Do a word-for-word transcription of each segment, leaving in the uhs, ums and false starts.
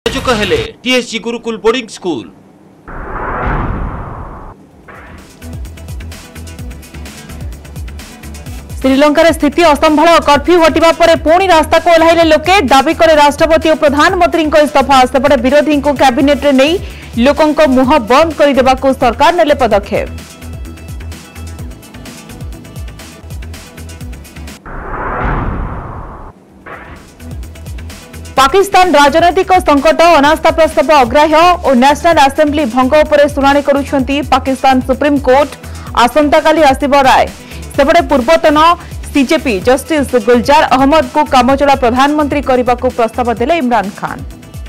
योगायोजक हेले TSG Gurukul boarding school. श्रीलंकार स्थिति असंभाल कर्फ्यू हटिबा परे पुणी रास्ता को ओह्लाइले लोके दाबी करे राष्ट्रपति और प्रधानमंत्री इस्तीफा। सेपटे विरोधी को कैबिनेट रे नहीं लोकों मुह बंद कर सरकार नेले पदक्षेप। पाकिस्तान राजनैतिक संकट अनास्था प्रस्ताव अग्राह्य और नेशनल असेंबली भंग उपर शुणाणी करुछंती पाकिस्तान सुप्रीम कोर्ट। आसंता काली आसिबो राय। सेपटे पूर्वतन सीजेपी जस्टिस गुलजार अहमद को कामचला प्रधानमंत्री करने को प्रस्ताव देले इमरान खान।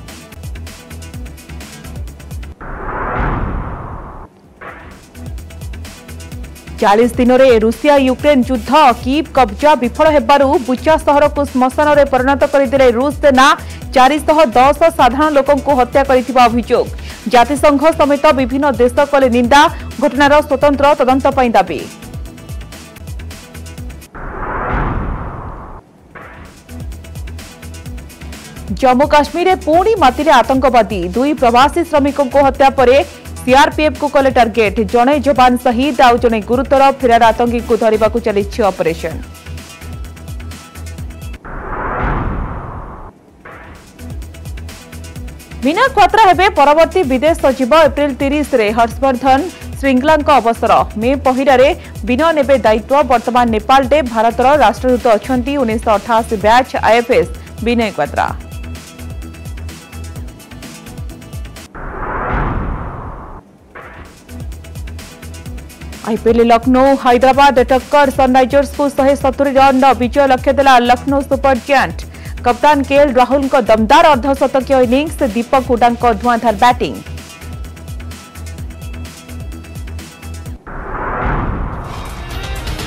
चालीस दिन में रूसिया यूक्रेन युद्ध कीव कब्जा विफल हेबारु बुचा सहर को श्मशान में परिणत करदे रूस सेना। चार सौ दस साधारण लोकों को हत्या करिथिबा अभियोग। जातिसंघ समेत विभिन्न देश कले निंदा। घटनार स्वतंत्र तदंत पई दाबी। जम्मू काश्मीर में पुणी मातिले आतंकवादी। दुई प्रवासी श्रमिकों को हत्या पर सीआरपीएफ को कले टार्गेट। जड़े जवान शहीद आउ जड़े गुरुतर। फेरार आतंकी को धरने को चली ऑपरेशन। मीना क्वात्रा हेबे परवर्ती विदेश सचिव। एप्रिल तीस रे हर्षवर्धन श्रृंगला अवसर। मे पहिलारे बिना नेबे दायित्व। वर्तमान नेपाल डे भारतर राष्ट्रदूत अछंती उन्नीस अठाशी batch IFS Vinay Kwatra. IPL Lucknow Hyderabad टक्कर। सनराइजर्स को एक सौ सत्तर रन विजय लक्ष्य देला लखनऊ सुपर जायंट। कप्तान केएल राहुल दमदार अर्धशतकीय इनिंग्स। दीपक हुडा धुआंधार बैटिंग।